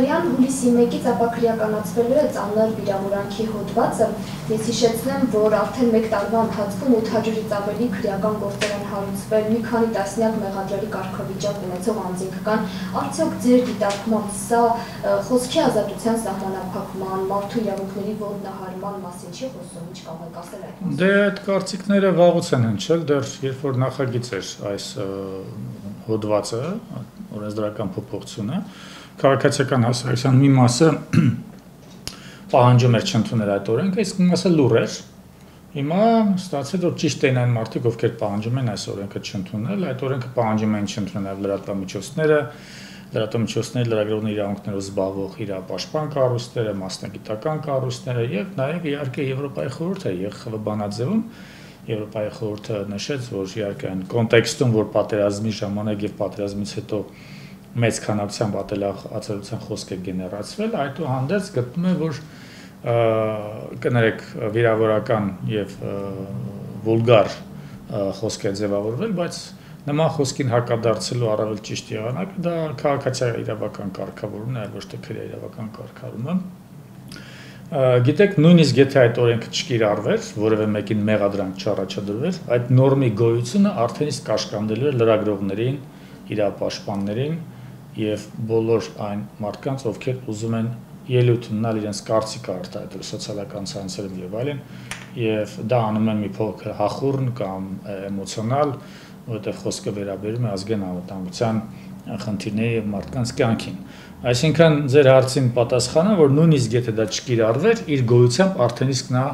Ղազարյան հուլիսի 1-ից ապաքրիականացվելու է ծանր վիրավորանքի հոդվածը։ Ես հիշեցնեմ, որ արդեն 1 տարվա ընթացքում 800-ից ավելի քրեական գործեր են հարուցվել, մի քանի տասնյակ մեղադրելի կարգավիճակ ունեցող անձինք կան։ Արդյոք ձեր դիտարկմամբ սա խոսքի ազատության սահմանափակման, մարդու իրավունքների ոտնահարման մասին չի խոսում, ինչ կարող եք ասել այդ մասին։ Դե այդ կարծիքները վաղուց են հնչել, դեռ երբ որ նախագիծ էր այս հոդվածը, օրենսդրական փոփոխությունը, քաղաքացիական հասարակության մի մասը պահանջում էր չընդունել այդ օրենքը, իսկ մի մասը լուռ էր։ Հիմա ստացվեց, որ ճիշտ են այն մարդիկ, ովքեր պահանջում են այս օրենքը չընդունել, այդ օրենքը պահանջում են չընդունել լրատվամիջոցները, լրագրողների իրավունքներով զբաղվող իրապաշտպան կառույցները, մասնագիտական կառույցները եւ նաեւ իհարկե Եվրոպայի խորհուրդը եւ ԽՎ բանաձևում Եվրոպայի խորհուրդը նշեց, որ իհարկե այն կոնտեքստում, որ պատերազմի ժամանակ եւ պատերազմից հետո մեծ քանակությամբ ատելացության խոսք է գեներացվել, այդուհանդերձ գտնում է, որ կներեք վիրավորական եւ վուլգար խոսք է ձևավորվել, բայց նման խոսքին հակադարձելու առավել ճիշտ եղանակը դա քաղաքացիական իրավական կարգավորումն է, այլ ոչ թե քրեա իրավական կարգավորումը։ Գիտեք, նույնիսկ եթե այդ օրենքը չկիրառվեր, որևէ մեկին մեղադրանք չառաջադրվեր, այդ նորմի գոյությունը արդեն իսկ կաշկանդելու է լրագրողներին, իրապաշտպաններին եւ բոլոր այն մարդկանց, ովքեր ուզում են ելույթ ունենալ իրենց կարծիքը արտահայտել սոցիալական ցանցերում եւ այլն, եւ դա անում են մի փոքր հախուռն կամ էմոցիոնալ, որովհետեւ խոսքը վերաբերում է ազգային անվտանգության խնդիրների եւ մարդկանց կյանքին։ Այսինքն ձեր հարցին պատասխանը, որ նույնիսկ եթե դա չկիրառվեր, իր գոյությամբ արդեն իսկ նա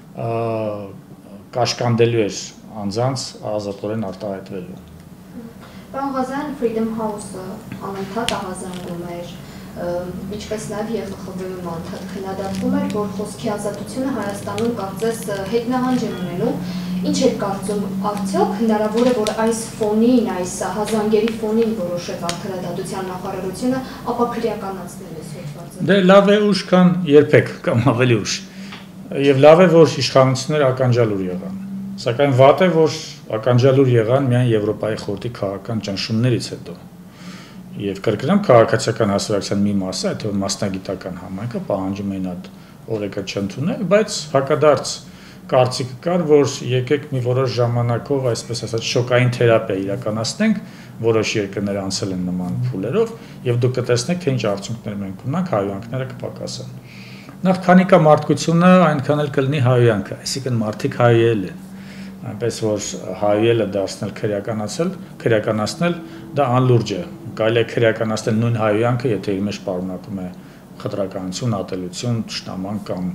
կաշկանդելու էր անձանց ազատորեն արտահայտվելու։ Պարոն Ղազարյան, Freedom House-ը անընդհատ ահազանգում էր, ինչպես նաև ԵԽԽՎ-ում անընդհատ քննադատվում էր, որ խոսքի ազատությունը Հայաստանում կարծես հետնահանջ է ունենում։ Ինչ եք կարծում, արդյոք հնարավոր է, որ այս ֆոնին, այս հազանգերի ֆոնին որոշեց Արդարադատության նախարարությունը ապաքրիականացնել այս հոդվածը։ Դե լավ է ուշ, քան երբեք կամ ավելի ուշ։ Եվ լավ է, որ իշխանությունները ականջալուր եղան։ Սակայն վատ է, որ ականջալուր եղան միայն Եվրոպայի խորհրդի քաղաքական ճնշումներից հետո։ Եվ կրկնեմ, քաղաքացիական հասարակության մի մասը, այդ մասնագիտական համայնքը պահանջում էին այդ օրենքը չընդունել, բայց հակադարձ կարծիքը կար, որ եկեք մի որոշ ժամանակով, այսպես ասած, շոկային թերապիա իրականացնենք, որոշ երկրներ անցել են նման փուլերով, եւ դուք կտեսնեք, թե ինչ արդյունքներ մենք ունենք, հայհոյանքները կպակասեն։ Նախ քանի կա մարդկությունը, այնքան էլ կլինի հայհոյանքը, այսինքն մարդիկ հայել են, այնպես որ հայելը դարձնել քրեականացնել, դա անլուրջ է։ Կարելի է քրեականացնել նույն հայհոյանքը, եթե իր մեջ պարունակում է խտրականություն, ատելություն, թշնաման կամ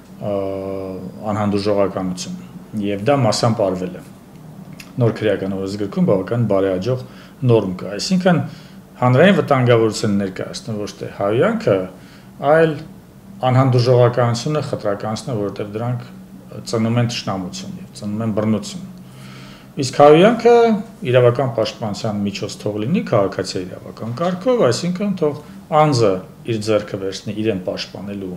անհանդուրժողականություն, եւ դա մասամբ արվել է։ Նոր քրեական օրենսգրքում բավական բարեհաջող նորմ կա, այսինքն հանրային վտանգավորություն ներկայացնում ոչ թե հայհոյանքը, այլ անհանդուրժողականությունը, խտրականությունը, որովհետեւ դրանք ծնում են թշնամություն եւ ծնում են բռնություն։ Իսկ հայհոյանքը իրավական պաշտպանության միջոց թող լինի քաղաքացիական իրավական կարգով, այսինքն թող անձը իր ձեռքը վերցնի իրեն պաշտպանելու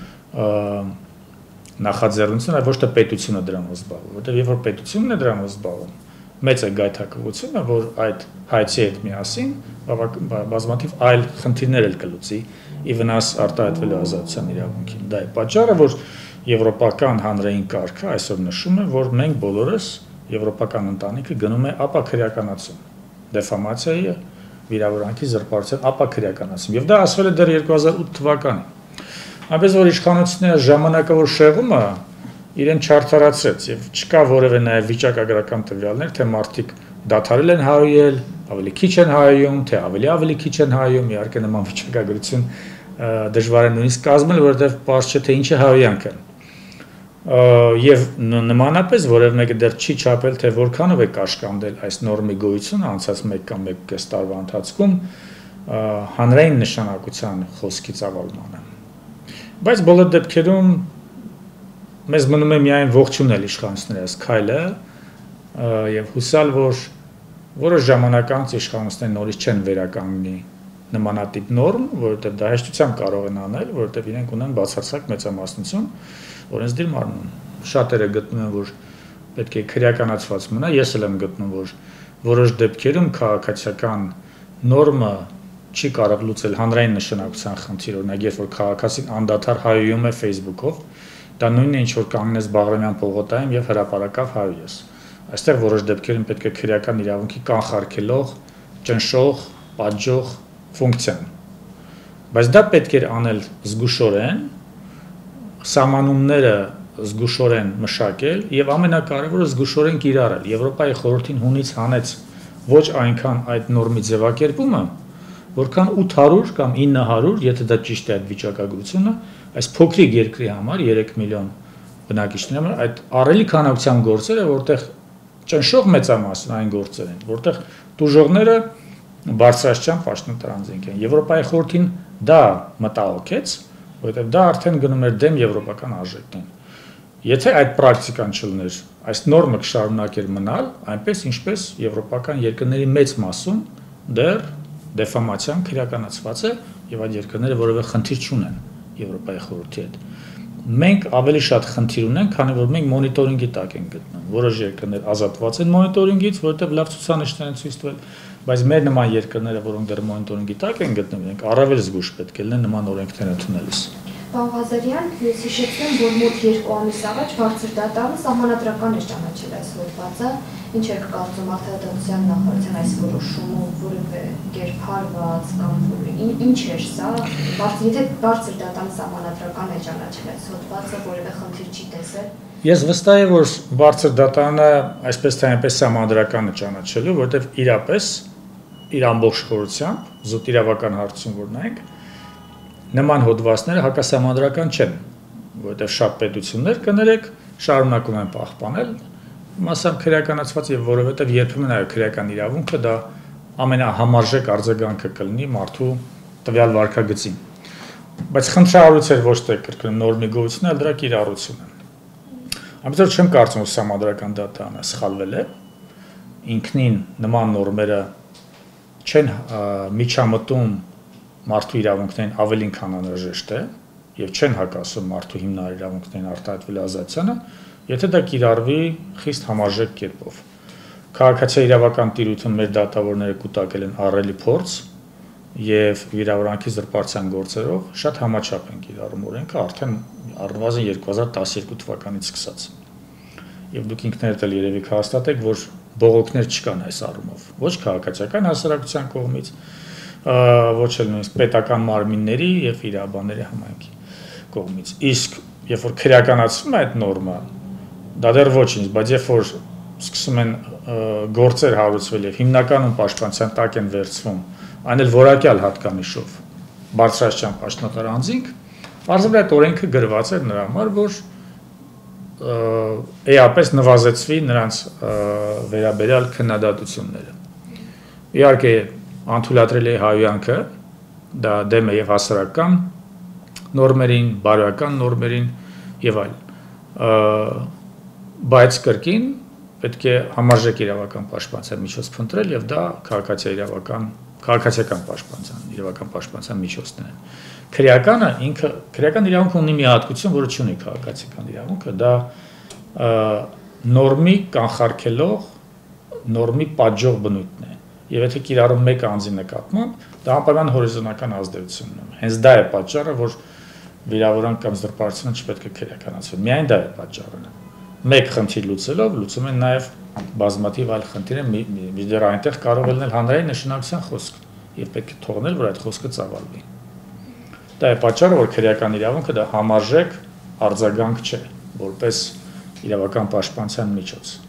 նախաձեռնությունը, ոչ թե պետությունը դրանով զբաղվում, որտեղ երբ որ պետությունն է դրանով զբաղվում, մեծ է գայթակղությունը, որ այդ հայցի հետ միասին բազմաթիվ այլ խնդիրներ էլ կլուծի ի վնաս արտահայտվելու ազատության իրավունքին։ Դա է պատճառը, որ եվրոպական հանրային կարգը այսօր նշում է, որ մենք բոլորս եվրոպական ընտանիքը գնում է ապաքրեականացում, դեֆամացիայի, վիրավորանքի զրպարտության ապաքրեականացում, եւ դա ասվել է դեռ 2008 թվականին։ Այնպես որ իշխանությունների ժամանակավոր շեղումը իրեն չարդարացրեց եւ չկա որևէ նաեւ վիճակագրական տվյալներ, թե մարդիկ դադարել են հայել, ավելի քիչ են հայում, թե ավելի քիչ են հայում, իհարկե նման վիճակագրություն դժվար է նույնիսկ կազմել, որովհետեւ պարզ չէ թե ինչ է հայյանքը։ Եվ նմանապես որևէ մեկը դեռ չի չափել, թե որքանով է կաշկանդել այս նորմի գոյությունը անցած 1 կամ 1.5 տարվա ընթացքում հանրային նշանակության խոսքի ծավալմանը։ Բայց բոլոր դեպքերում մեզ մնում է միայն ողջունել իշխանությունների այս քայլը եւ հուսալ, որ որոշ ժամանակ անց իշխանությունները նորից չեն վերականգնի նմանատիպ նորմ, որովհետեւ դա հեշտությամբ կարող են անել, որովհետեւ իրենք ունեն բացարձակ մեծամասնություն օրենսդիր մարմնում։ Շատերը գտնում են, որ պետք է քրեականացված մնա, ես էլ եմ գտնում, որ որոշ դեպքերում քաղաքացիական նորմը չի կարող լուծել հանրային նշանակության խնդիր, օրինակ երբ որ քաղաքացին անդադար հայոյում է Facebook-ով, դա նույնն է ինչ որ կանգնես Բաղրամյան պողոտայում եւ հրապարակավ հայոյես։ Այստեղ որոշ դեպքերում պետք է քրեական իրավունքի կանխարգելող, ճնշող, պատժող ֆունկցիան։ Բայց դա պետք է անել զգուշորեն, սահմանումները զգուշորեն մշակել եւ ամենակարևորը զգուշորեն կիրառել։ Եվրոպայի խորհրդին հունից հանեց ոչ այնքան այդ նորմի ձևակերպումը, որքան 800 կամ 900, եթե դա ճիշտ է այդ վիճակագրությունը, այս փոքրիկ երկրի համար 3 միլիոն բնակիչների համար այդ առելի քանակության գործերը, որտեղ ճնշող մեծամասն այն գործեր են, որտեղ տուժողները բարձրաստիճան պաշտոնատարանձինք են։ Եվրոպայի խորհրդին դա մտահոգեց, որովհետև դա արդեն գնում էր դեմ եվրոպական արժեքներին։ Եթե այդ պրակտիկան չլներ, այս նորմը կշարունակեր մնալ, այնպես ինչպես եվրոպական երկրների մեծ մասում դեռ դեֆամացիան քրեականացված է եւ այդ երկրները որևէ խնդիր չունեն Եվրոպայի խորհրդի հետ։ Մենք ավելի շատ խնդիր ունենք, քանի որ մենք մոնիտորինգի տակ ենք գտնվում։ Որոշ երկրներ ազատված են մոնիտորինգից, որովհետեւ լավ ցուցանիշներ են ցույց տվել, բայց մեր նման երկրները, որոնք դեռ մոնիտորինգի տակ են գտնվում, ենք առավել զգուշ պետք է լինեն նման օրենքներ ընդունելիս։ Պարոն Ղազարյան, ես հիշեցնեմ, որ մոտ 2 ամիս առաջ բարձր դատարանը սահմանադրական էր ճանաչել այս հոդվածը, ինչ եք կարծում Արտադրության նախարարության այս որոշումը որևէ կերպ հարված կամ ինչ էր սա, եթե բարձր դատարանը սահմանադրական է ճանաչել այս հոդվածը, որևէ խնդիր չի տեսել։ Ես վստահ եմ, որ բարձր դատարանը այսպես թե այնպես սահմանադրական է ճանաչելու, որովհետև իրապես իր ամբողջ խորությամբ, զուտ իրավական հարցում որ նայենք, նման հոդվածները հակասահմանադրական չեն, որովհետև շատ պետություններ կներեք շարունակում են պահպանել, մասամբ քրեականացված եւ որովհետև երբեմն այո քրեական իրավունքը դա ամենահամարժեք արձագանքը կլինի մարդու տվյալ վարքագծին։ Բայց խնդրահարույց էր ոչ թե կրկնում նորմի գոյությունը, այլ դրա կիրառությունը։ Ամենից չեմ կարծում, որ սահմանադրական դատարանը սխալվել է, ինքնին նման նորմերը չեն միջամտում մարդու իրավունքներին ավելին քան անհրաժեշտ է եւ չեն հակասում մարդու հիմնարար իրավունքներին արտահայտվել ազատությանը, եթե դա կիրառվի խիստ համարժեք կերպով։ Քաղաքացիական իրավական տիրույթում մեր դատավորները կուտակել են առելի փորձ եւ վիրավորանքի զրպարտության գործերով շատ համաչափ են կիրառում օրենքը արդեն առնվազն 2012 թվականից սկսած։ Եվ դուք ինքներդ էլ երևի կհաստատեք, որ բողոքներ չկան այս առումով, ոչ քաղաքացիական հասարակության կողմից, ոչ էլ նույնիսկ պետական մարմինների եւ իրավաբանների համայնքի կողմից։ Իսկ երբ որ քրեականացվում է այդ նորմը, դա դեռ ոչինչ, բայց երբ որ սկսում են գործեր հարուցվել եւ հիմնականում պաշտպանության տակ են վերցվում, այն էլ որակյալ հատկանիշով բարձրաստիճան պաշտոնատար անձինք, բարձր այդ օրենքը գրված է նրա համար, որ էապես նվազեցվի նրանց վերաբերյալ քննադատությունները։ Իհարկե անթույլատրելի է հայոյանքը, դա դեմ է եւ հասարակական նորմերին, բարոյական նորմերին եւ այլն։ Բայց կրկին պետք է համարժեք իրավական պաշտպանության միջոց փնտրել եւ դա քաղաքացիական պաշտպանության, իրավական պաշտպանության միջոցներ են։ Քրեականը ինքը քրեական իրավունքը ունի մի հատկություն, որը չունի քաղաքացիական իրավունքը, դա նորմի կանխարգելող, նորմի պատժող բնույթն է։ Եվ եթե կիրառում մեկ անձի նկատմամբ, դա անպայման հորիզոնական ազդեցություն ունի։ Հենց դա է պատճառը, որ վիրավորանք կամ զրպարտությունը չպետք է քրեականացվի։ Միայն դա է պատճառը։ Մեկ խնդիր լուծելով լուծում են նաև բազմաթիվ այլ խնդիրներ, մինչդեռ այնտեղ կարող է լինել հանրային նշանակության խոսք եւ պետք է թողնել, որ այդ խոսքը ծավալվի։ Դա է պատճառը, որ քրեական իրավունքը դա համարժեք արձագանք չէ, որպես իրավական պաշտպանության միջոց։